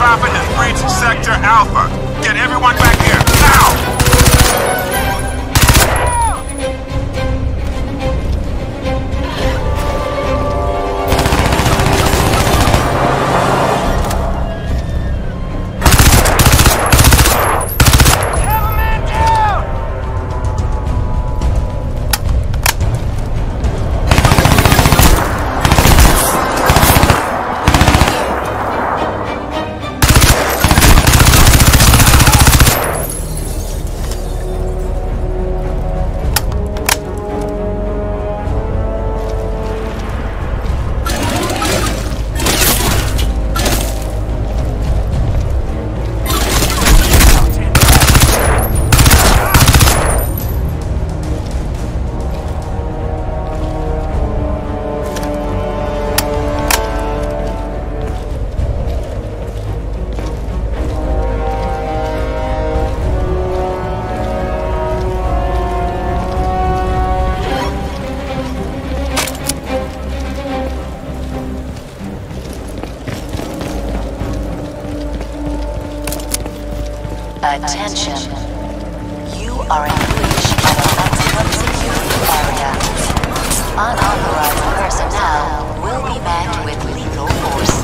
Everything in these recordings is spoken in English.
Prophet has breached Sector Alpha. Get everyone back here, now! Attention. You are in breach of a maximum security area. Unauthorized personnel will be met with lethal force.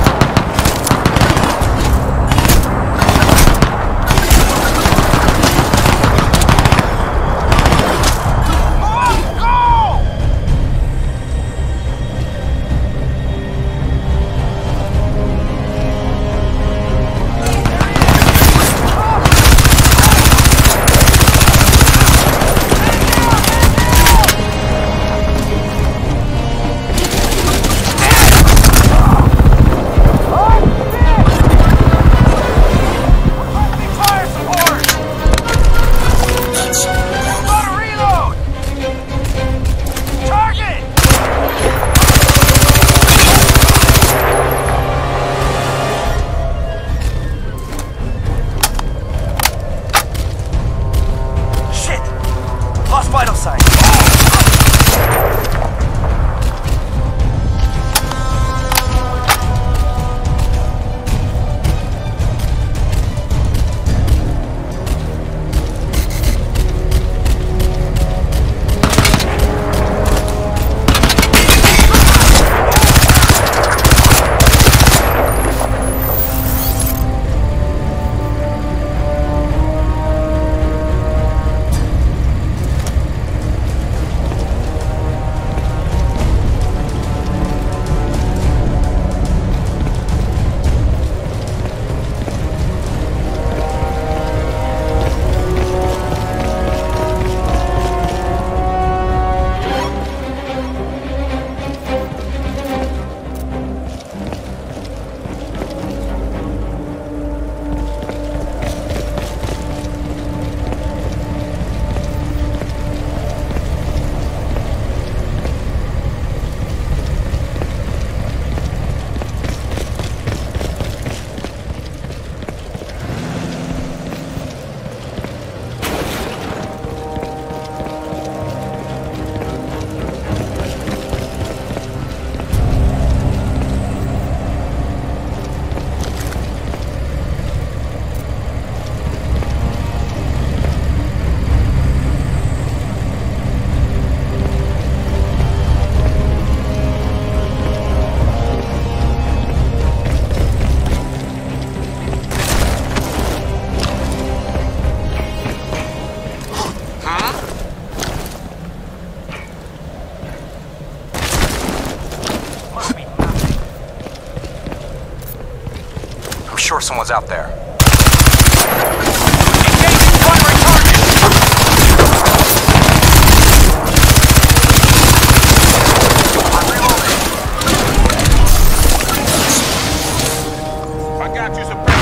Sure someone's out there. Engaging primary target! I'm reloading. I got you some.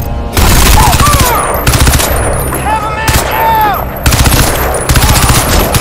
We have a man down!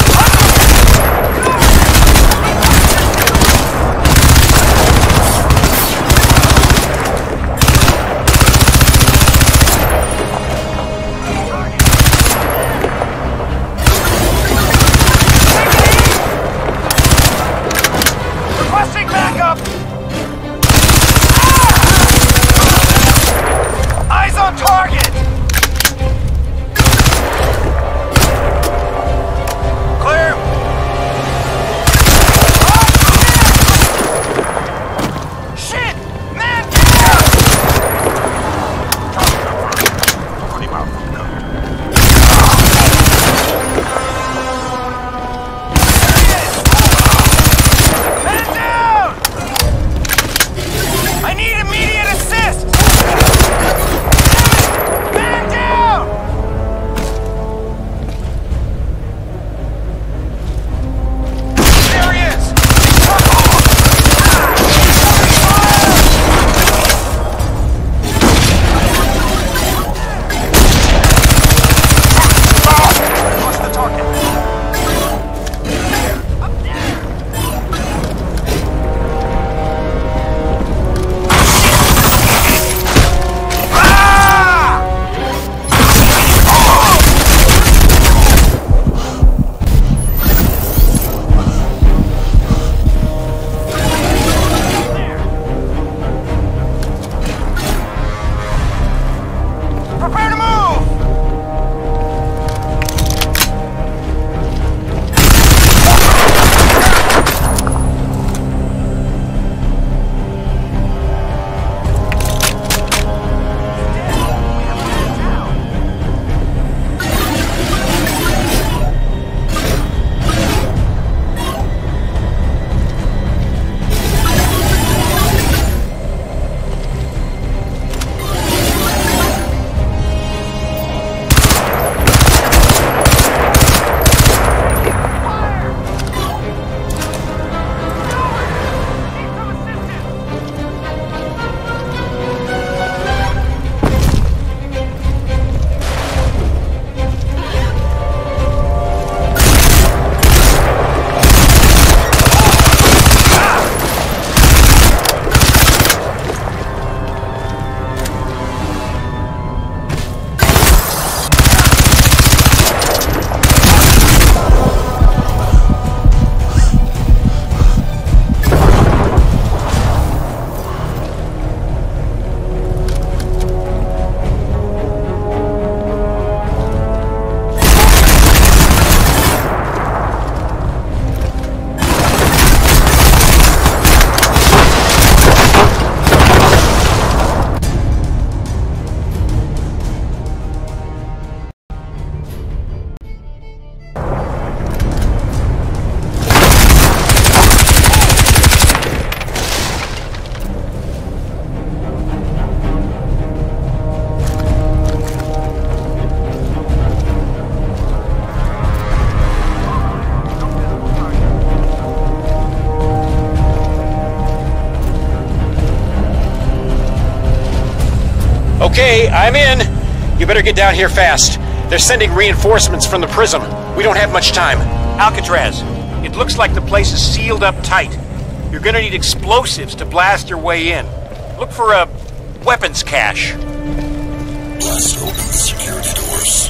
Okay, I'm in. You better get down here fast. They're sending reinforcements from the prism. We don't have much time. Alcatraz, it looks like the place is sealed up tight. You're gonna need explosives to blast your way in. Look for a weapons cache. Blast open the security doors.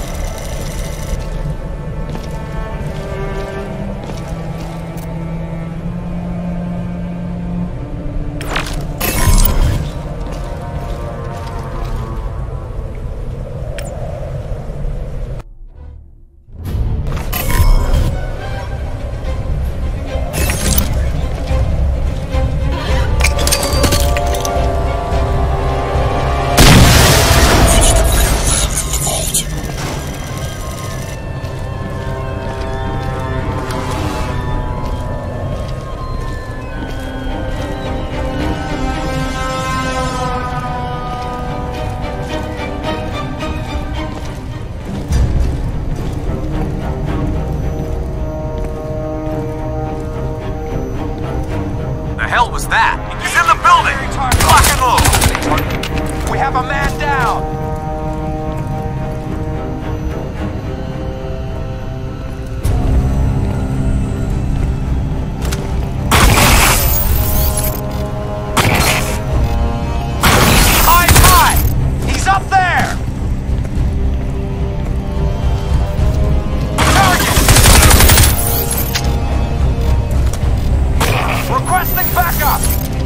The hell was that? He's in the building! Lock and load! We have a man down! High! He's up there! Requesting backup!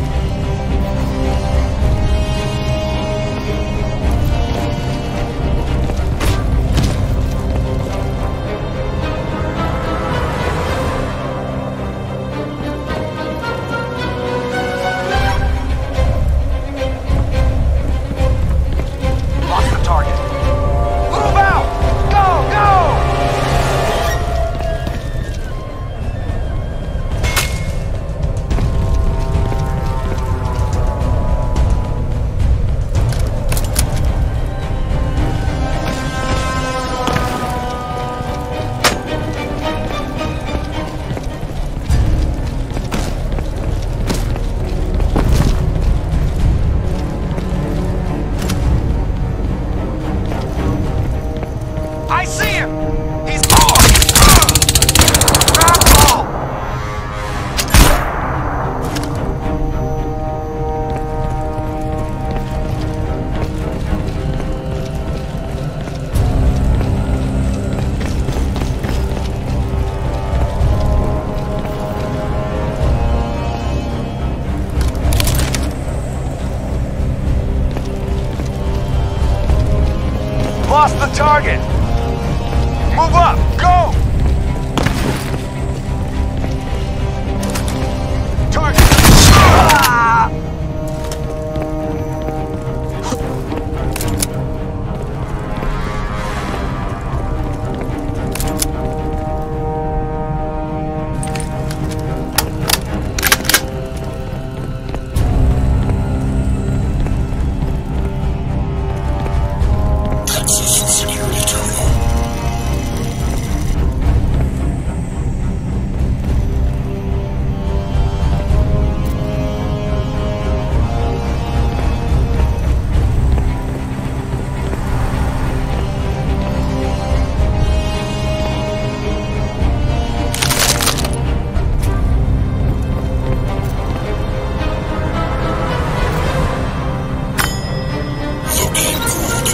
Lost the target. Move out! Go! I see him! He's armed! Grab ball! Lost the target! Move up! Go! Target! Ah! Crysis security terminal. Locate pooled.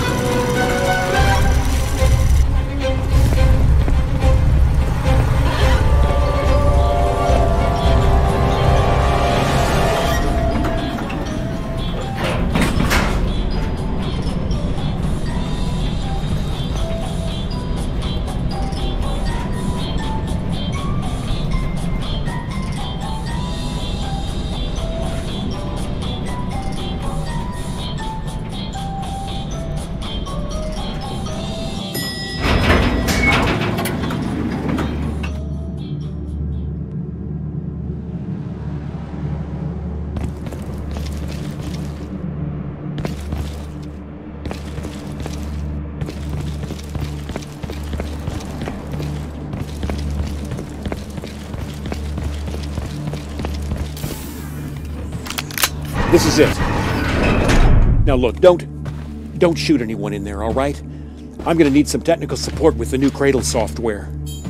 This is it. Now look, don't Don't shoot anyone in there, all right? I'm gonna need some technical support with the new Cradle software.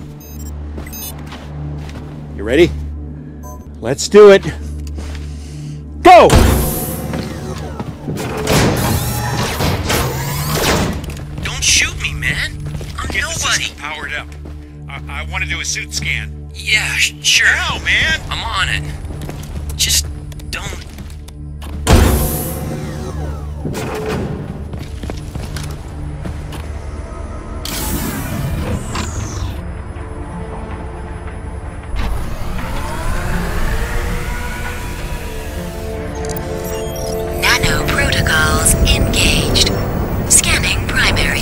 You ready? Let's do it. Go! Don't shoot me, man. I'm Get the nobody. system powered up. I want to do a suit scan. Yeah, sure. Now, man! I'm on it. Just don't. Nano protocols engaged. Scanning primary.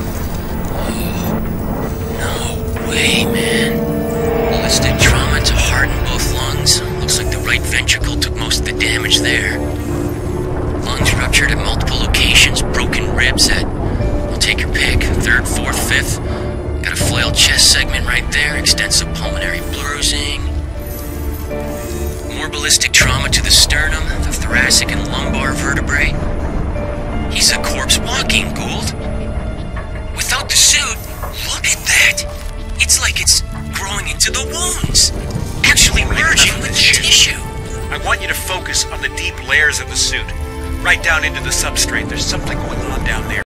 No way, man. Ballistic trauma to heart and both lungs. Looks like the right ventricle took most of the damage there. Lungs ruptured at multiple locations, broken ribs at, well, take your pick, third, fourth, fifth. Got a flailed chest segment right there, extensive pulmonary bruising. More ballistic trauma to the sternum, the thoracic and lumbar vertebrae. He's a corpse walking, Gould. Without the suit, look at that! It's like it's growing into the wounds. Actually merging with the tissue. I want you to focus on the deep layers of the suit. Right down into the substrate. There's something going on down there.